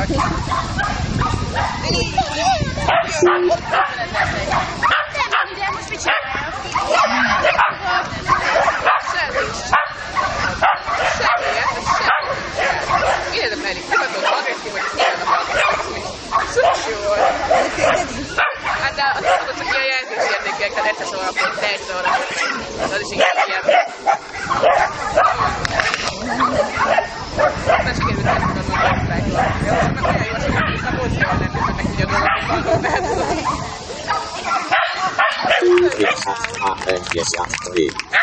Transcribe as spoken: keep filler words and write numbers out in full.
Raki. Most mit csinálják? Semmi is. Semmi, ez semmi. Miért merik? Nem tudom, agresszív, hogy ezt nem akarok. Szóval jó volt. Hát de azt tudod, csak ilyen jelzésértékekkel egyszer szóval akkor te egyszer arra. Az is inkább ilyen. Már sikerült ezt tudom, hogy osztályról. Jó, meg olyan jó, hogy a bolcjával nem jött meg ugye a dolgokat, tehát tudom. Yes, I can't, yes, I